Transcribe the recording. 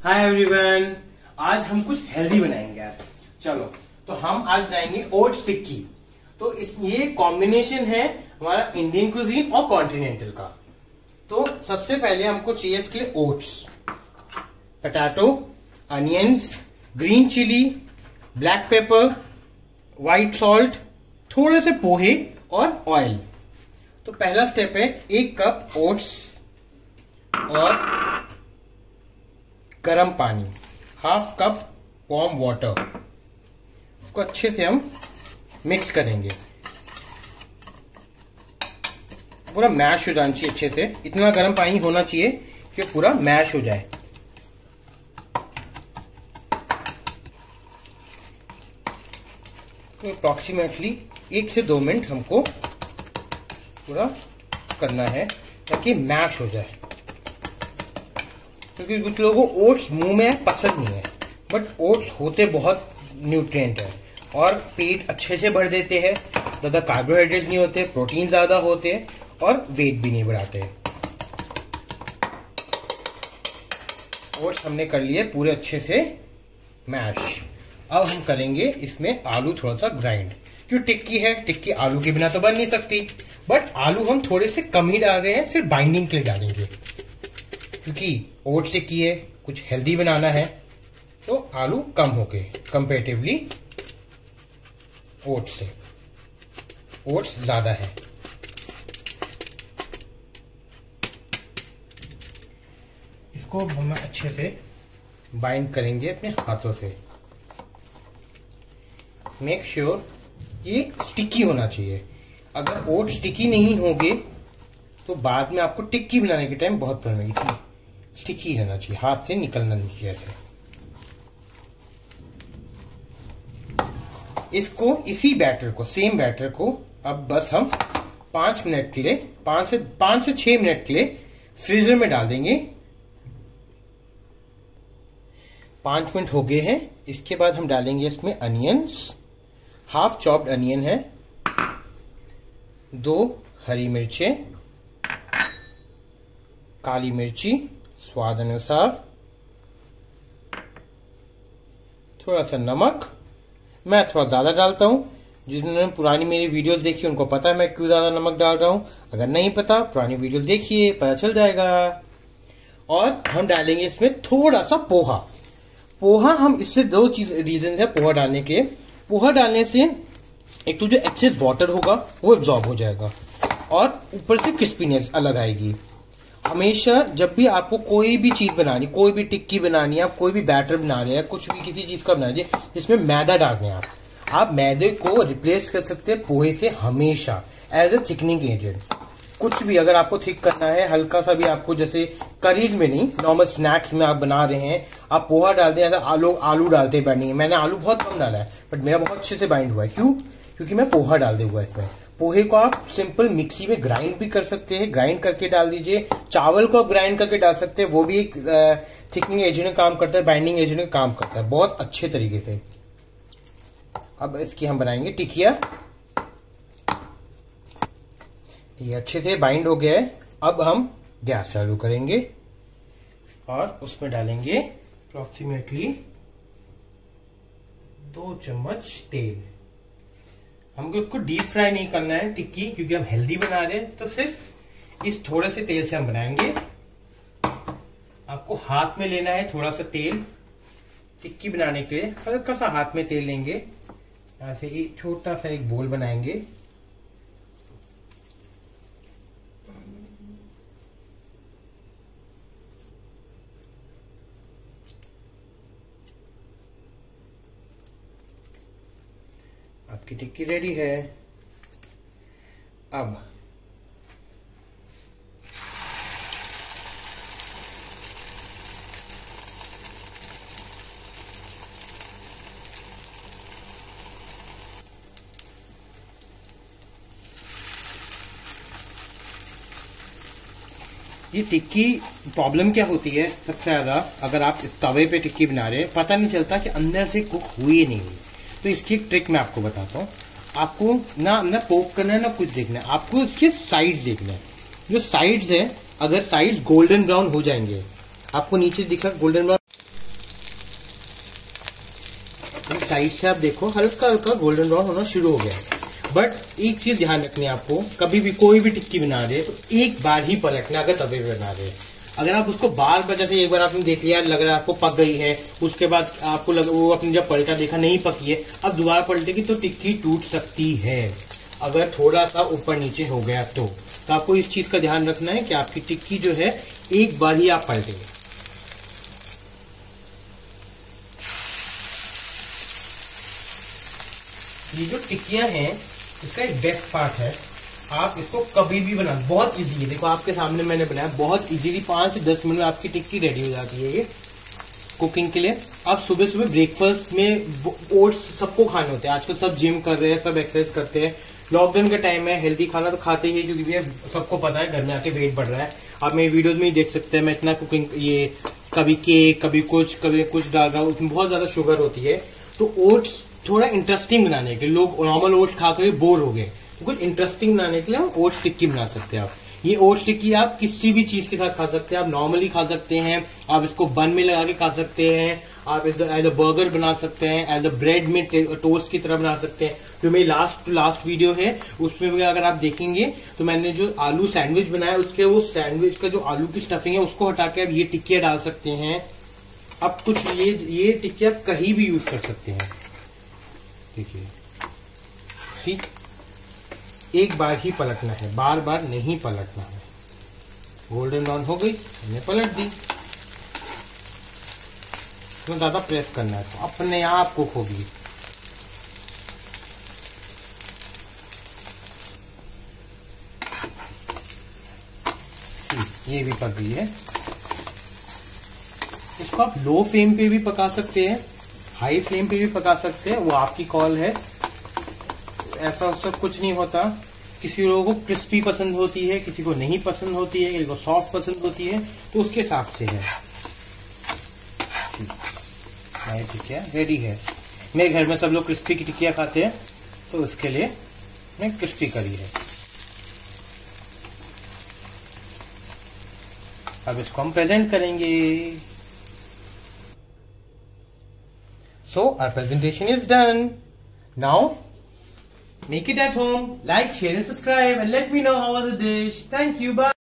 Hi everyone, आज हम कुछ हेल्दी बनाएंगे यार। चलो तो हम आज बनाएंगे ओट्स टिक्की। तो ये कॉम्बिनेशन है हमारा इंडियन कुजीन और कॉन्टिनेंटल का। तो सबसे पहले हमको चाहिए इसके लिए oats, potato, onions, green chilli, black pepper, white salt, थोड़े से पोहे और ऑयल। तो पहला स्टेप है 1 कप ओट्स और गर्म पानी, 1/2 कप वार्म वाटर। इसको अच्छे से हम मिक्स करेंगे, पूरा मैश हो जाना चाहिए अच्छे से। इतना गर्म पानी होना चाहिए कि पूरा मैश हो जाए। तो अप्रॉक्सीमेटली 1 से 2 मिनट हमको पूरा करना है ताकि मैश हो जाए, क्योंकि कुछ लोगों को ओट्स मुंह में पसंद नहीं है, बट ओट्स होते बहुत न्यूट्रिएंट है और पेट अच्छे से भर देते हैं। ज़्यादा कार्बोहाइड्रेट्स नहीं होते, प्रोटीन ज़्यादा होते हैं और वेट भी नहीं बढ़ाते हैं। ओट्स हमने कर लिए पूरे अच्छे से मैश। अब हम करेंगे इसमें आलू थोड़ा सा ग्राइंड, क्यों टिक्की है, टिक्की आलू के बिना तो बन नहीं सकती। बट आलू हम थोड़े से कम ही डाल रहे हैं, सिर्फ बाइंडिंग के लिए डालेंगे, क्योंकि ओट्स टिक्की है, कुछ हेल्दी बनाना है, तो आलू कम हो गए कंपेरेटिवली ओट्स से। ओट्स ज्यादा है। इसको हम अच्छे से बाइंड करेंगे अपने हाथों से। मेक श्योर ये स्टिकी होना चाहिए। अगर ओट्स स्टिकी नहीं होंगे तो बाद में आपको टिक्की बनाने के टाइम बहुत प्रॉब्लम होगी। स्टिकी रहना चाहिए, हाथ से निकलना नहीं चाहिए। इसको इसी बैटर को, सेम बैटर को अब बस हम 5 मिनट के लिए, 5 से 6 मिनट के लिए फ्रीजर में डाल देंगे। 5 मिनट हो गए हैं। इसके बाद हम डालेंगे इसमें अनियंस, 1/2 चॉप्ड अनियन है, 2 हरी मिर्चें, काली मिर्ची स्वाद अनुसार, थोड़ा सा नमक। मैं थोड़ा ज्यादा डालता हूं, जिन्होंने पुरानी मेरी वीडियोस देखी उनको पता है मैं क्यों ज्यादा नमक डाल रहा हूं। अगर नहीं पता, पुरानी वीडियोस देखिए, पता चल जाएगा। और हम डालेंगे इसमें थोड़ा सा पोहा। पोहा हम इससे 2 रीजन है पोहा डालने के। पोहा डालने से एक तो जो एक्सेस वाटर होगा वो एब्जॉर्ब हो जाएगा और ऊपर से क्रिस्पीनेस अलग आएगी। हमेशा जब भी आपको कोई भी चीज बनानी, कोई भी टिक्की बनानी है, आप कोई भी बैटर बना रहे हैं, कुछ भी किसी चीज का बना रहे हैं जिसमें मैदा डाल रहे हैं, आप मैदे को रिप्लेस कर सकते हैं पोहे से हमेशा एज ए थिकनिंग एजेंट। कुछ भी अगर आपको थिक करना है, हल्का सा भी आपको, जैसे करीज में नहीं, नॉर्मल स्नैक्स में आप बना रहे हैं, आप पोहा डालते हैं, ऐसा आलू डालते हैं। मैंने आलू बहुत कम डाला है, बट मेरा बहुत अच्छे से बाइंड हुआ है। क्यों? क्योंकि मैं पोहा डाल दिया हुआ है इसमें। पोहे को आप सिंपल मिक्सी में ग्राइंड भी कर सकते हैं, ग्राइंड करके डाल दीजिए। चावल को आप ग्राइंड करके डाल सकते हैं, वो भी एक थिकनिंग एजेंट का काम करता है, बाइंडिंग एजेंट का काम करता है बहुत अच्छे तरीके से। अब इसकी हम बनाएंगे टिकिया। ये अच्छे से बाइंड हो गया है। अब हम गैस चालू करेंगे और उसमें डालेंगे अप्रोक्सीमेटली 2 चम्मच तेल। हमको इसको डीप फ्राई नहीं करना है टिक्की, क्योंकि हम हेल्दी बना रहे हैं, तो सिर्फ इस थोड़े से तेल से हम बनाएंगे। आपको हाथ में लेना है थोड़ा सा तेल टिक्की बनाने के लिए। हल्का सा हाथ में तेल लेंगे, ऐसे एक छोटा सा एक बोल बनाएंगे। आपकी टिक्की रेडी है। अब ये टिक्की प्रॉब्लम क्या होती है सबसे ज्यादा, अगर आप इस तवे पे टिक्की बना रहे हैं, पता नहीं चलता कि अंदर से कुक हुई नहीं हुई। तो इसकी एक ट्रिक मैं आपको बताता हूँ। आपको ना पोक करना है ना कुछ देखना है, आपको इसके साइड्स देखना है। जो साइड्स है, अगर साइड्स गोल्डन ब्राउन हो जाएंगे, आपको नीचे दिखा गोल्डन ब्राउन, साइड से आप देखो हल्का हल्का गोल्डन ब्राउन होना शुरू हो गया है। बट एक चीज ध्यान रखनी है आपको, कभी भी कोई भी टिक्की बना रहे तो एक बार ही पलटना अगर तवे पे बना रहे। अगर आप उसको बार बार, जैसे एक बार आपने देख लिया लग रहा है आपको पक गई है, उसके बाद आपको वो अपने जब पलटा देखा नहीं पकी है, अब दोबारा पलटेगी तो टिक्की टूट सकती है अगर थोड़ा सा ऊपर नीचे हो गया तो आपको इस चीज का ध्यान रखना है कि आपकी टिक्की जो है एक बार ही आप पलटेंगे। ये जो टिक्कियां हैं इसका एक बेस्ट पार्ट है, आप इसको कभी भी बना, बहुत इजी है। देखो आपके सामने मैंने बनाया, बहुत इजीली 5 से 10 मिनट में आपकी टिक्की रेडी हो जाती है। ये कुकिंग के लिए आप सुबह सुबह ब्रेकफास्ट में ओट्स सबको खाने होते हैं, आजकल सब जिम कर रहे हैं, सब एक्सरसाइज करते हैं, लॉकडाउन का टाइम है, हेल्दी खाना तो खाते ही, क्योंकि भैया सबको पता है घर में आके वेट बढ़ रहा है। आप मेरी वीडियोज में ही देख सकते हैं, मैं इतना कुकिंग, ये कभी केक कभी कुछ डाल रहा हूँ, उसमें बहुत ज्यादा शुगर होती है। तो ओट्स थोड़ा इंटरेस्टिंग बनाने के लिए, लोग नॉर्मल ओट्स खाकर बोर हो गए, तो कुछ इंटरेस्टिंग बनाने के लिए हम ओट्स टिक्की बना सकते हैं। आप ये ओट्स टिक्की आप किसी भी चीज के साथ खा सकते हैं, आप नॉर्मली खा सकते हैं, आप इसको बन में लगा के खा सकते हैं, आप एज अ बर्गर बना सकते हैं, एज अ ब्रेड में टोस्ट की तरह बना सकते हैं। जो मेरी लास्ट वीडियो है उसमें भी अगर आप देखेंगे तो मैंने जो आलू सैंडविच बनाया, उसके वो सैंडविच का जो आलू की स्टफिंग है उसको हटा के आप ये टिक्कियां डाल सकते हैं। अब कुछ ये टिक्कियां कहीं भी यूज कर सकते हैं। देखिए ठीक, एक बार ही पलटना है, बार बार नहीं पलटना है। गोल्डन ब्राउन हो गई, हमने पलट दी, तो ज्यादा प्रेस करना है तो अपने आप कुक होगी। ये भी पक गई है। इसको आप लो फ्लेम पे भी पका सकते हैं, हाई फ्लेम पे भी पका सकते हैं, वो आपकी कॉल है। ऐसा सब कुछ नहीं होता, किसी लोगों को क्रिस्पी पसंद होती है, किसी को नहीं पसंद होती है, किसी को सॉफ्ट पसंद होती है, तो उसके हिसाब से है। हमारी टिक्कियाँ रेडी है। मेरे घर में सब लोग क्रिस्पी की टिक्कियाँ खाते हैं, तो उसके लिए मैं क्रिस्पी करी है। अब इसको हम प्रेजेंट करेंगे। So our presentation is done. Now make it at home, like, share and subscribe, and let me know how was the dish. Thank you, bye.